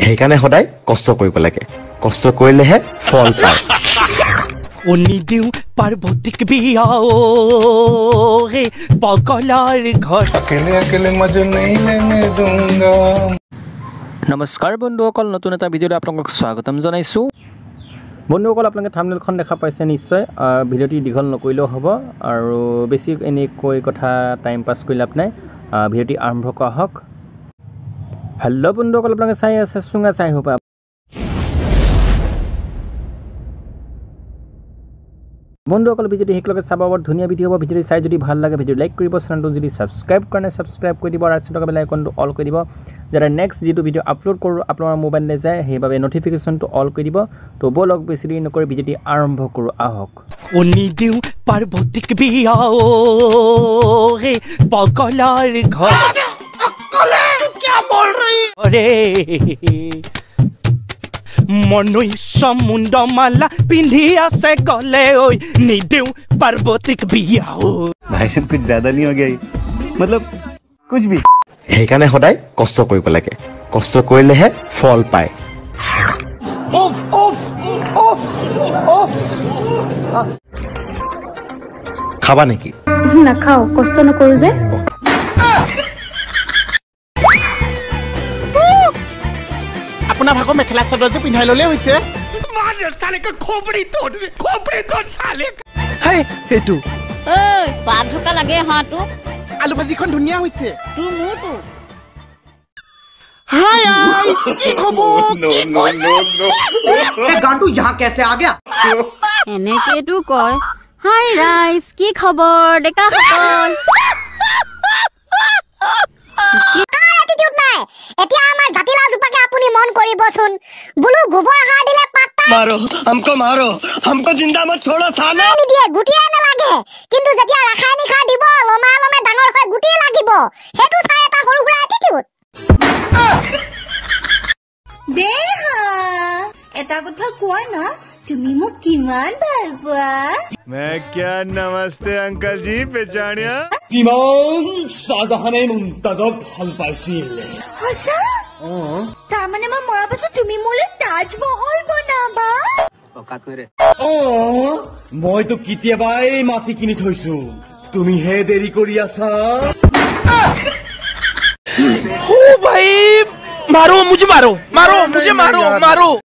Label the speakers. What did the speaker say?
Speaker 1: সেইকাৰণে সদায় কষ্ট কৰিব লাগে, কষ্ট কৰিলেহে ফল পায়।
Speaker 2: উনি দিও পার্বতীক বিয়াও হে পগলার ঘর
Speaker 3: अकेले अकेले मजे नहीं लेने दूंगा।
Speaker 4: नमस्कार बंधुসকল, নতুন এটা ভিডিওতে আপোনালোকক স্বাগতম জনাইছো। বন্ধুসকল, আপোনালোকে থাম্বনেইলখন দেখা পাইছে নিশ্চয়। ভিডিওটি দীঘল নকৰিলেও হ'ব আৰু বেছি এনেকৈ কথা টাইম পাছ কৰি লাভ নাই। ভিডিওটি আৰম্ভ কৰা হওক। হেল্ল' বন্ধুসকল, আপোনালোকে চাই আছে চুঙা চাই হ'ব। বন্ধুসকল, ভিডিওটি শেষলৈকে চাব, বৰ ধুনীয়া ভিডিও হ'ব। ভিডিওটি চাই যদি ভাল লাগে ভিডিও লাইক কৰিব, চেনেলটো যদি ছাবস্ক্ৰাইব কৰা নাই ছাবস্ক্ৰাইব কৰি দিব আৰু থকা বেল আইকনটো অল কৰি দিব, যাতে নেক্সট যিটো ভিডিও আপলোড কৰোঁ আপোনাৰ মোবাইললৈ যায়, সেইবাবে নটিফিকেশ্যনটো অল কৰি দিব। তো বলক বেছি দেৰি নকৰি ভিডিওটি আৰম্ভ কৰোঁ আহক।
Speaker 2: উনি দিও পার্বতীক বিয়াও হে পগলার ঘর রে মনুষ্য মুন্ডমালা পিন্ধি আছে গলে ঐ নিদিও পার্বতীক বিয়াও।
Speaker 1: भाई साहब कुछ ज्यादा नहीं हो गया, मतलब कुछ भी। সেইকাৰণে সদায় কষ্ট কৰিব লাগে, কষ্ট কৰিলেহে ফল পায়। খাবা নেকি?
Speaker 5: নাখাও, কষ্ট নকৰো যে।
Speaker 2: আপোনাৰ ভাগৰ মেখেলা চাদৰ যে পিন্ধাই ললে হৈছে। সেইটো
Speaker 6: পাত ঝুকা লাগে হাঁহটো।
Speaker 2: আলু ভাজিখন ধুনীয়া হৈছে।
Speaker 6: তোৰ মোৰটো
Speaker 7: गांडू यहाँ कैसे आ गया?
Speaker 6: এনেকেতো কয়। হাই ৰাইজ, কি খবৰ ডেকাসকল?
Speaker 7: मारो हमको जिंदा मत छोड़ो साले।
Speaker 5: এটা কথা কোৱা না, তুমি মোক কিমান ভাল পোৱা।
Speaker 3: मैं क्या नमस्ते अंकल जी पहचानिया।
Speaker 7: शाहजहाने मुमताजक ভাল পাইছিল।
Speaker 5: সঁচা? তাৰমানে মই মৰাৰ পাছত তুমি মোলৈ তাজমহল বনাবা?
Speaker 7: মইতো কেতিয়াবাই মাটি কিনি থৈছো, তুমিহে দেৰি কৰি আছা।
Speaker 2: ओ भाई मारो मुझे, मारो मुझे, मारो।